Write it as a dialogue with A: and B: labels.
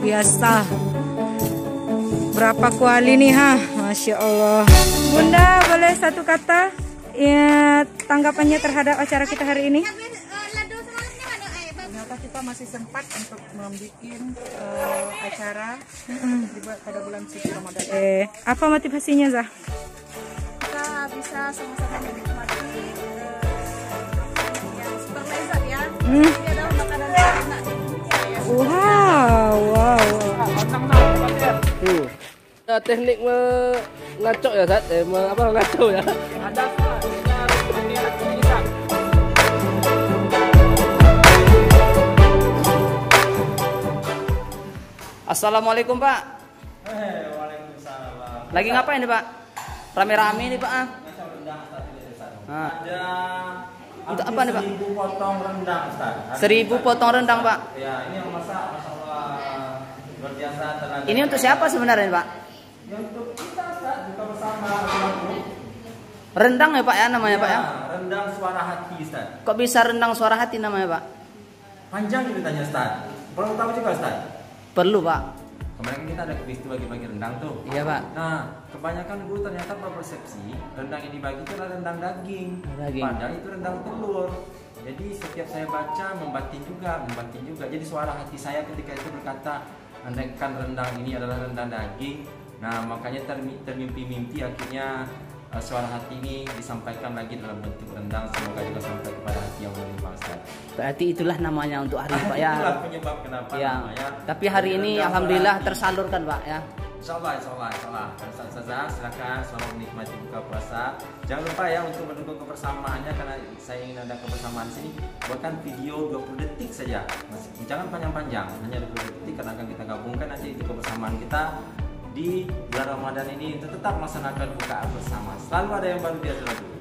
A: biasa. Berapa kuali nih ha? Masya Allah. Bunda boleh satu kata ya tanggapannya terhadap acara kita hari ini?
B: Ternyata kita masih sempat untuk membuat acara dibuat pada bulan suci Ramadan.
A: Apa motivasinya Zah?
B: Kita bisa sama-sama menikmati yang super lezat ya. Ini adalah makanan enak.
A: Wow.
C: Tuh. Teknik ngacok ya, Zat? Ngaco ya? Ada Assalamualaikum Pak.
D: Waalaikumsalam.
C: Lagi ngapain nih Pak? Rame-rame nih Pak.
D: Ada
C: untuk apa nih Pak?
D: 1000 potong rendang Ustaz.
C: 1000 potong rendang Pak.
D: Ya, ini yang masak masyaallah luar biasa tenaga.
C: Ini untuk siapa sebenarnya Pak?
D: Ya untuk kita Ustaz, buka bersama keluarga.
C: Rendang ya Pak ya namanya Pak ya?
D: Rendang suara hati Ustaz.
C: Kok bisa rendang suara hati namanya Pak?
D: Panjang ceritanya Ustaz. Perlu tahu juga Ustaz?
C: Perlu Pak.
D: Kemarin kita ada kuis tuh bagi-bagi rendang tuh.
C: Iya Pak.
D: Nah, kebanyakan guru ternyata berpersepsi rendang yang dibagi itu adalah rendang daging. Padahal itu rendang telur. Jadi setiap saya baca membatin juga. Jadi suara hati saya ketika itu berkata, andaikan rendang ini adalah rendang daging. Nah, makanya termimpi-mimpi akhirnya suara hati ini disampaikan lagi dalam bentuk rendang. Semoga juga sampai kepada hati yang menimpa Ustaz.
C: Berarti itulah namanya untuk hari ini Pak ya.
D: Itulah penyebab kenapa
C: Ya.
D: namanya.
C: Tapi hari ini alhamdulillah tersalurkan Pak ya.
D: Insyaallah. Dan Ustazah silakan selamat menikmati buka puasa. Jangan lupa ya untuk mendukung kebersamaannya karena saya ingin ada kebersamaan sini. Buatkan video 20 detik saja. Jangan panjang-panjang, hanya 20 detik karena akan kita gabungkan nanti di kebersamaan kita di bulan Ramadan ini untuk tetap melaksanakan bukaan bersama. Selalu ada yang baru biasa.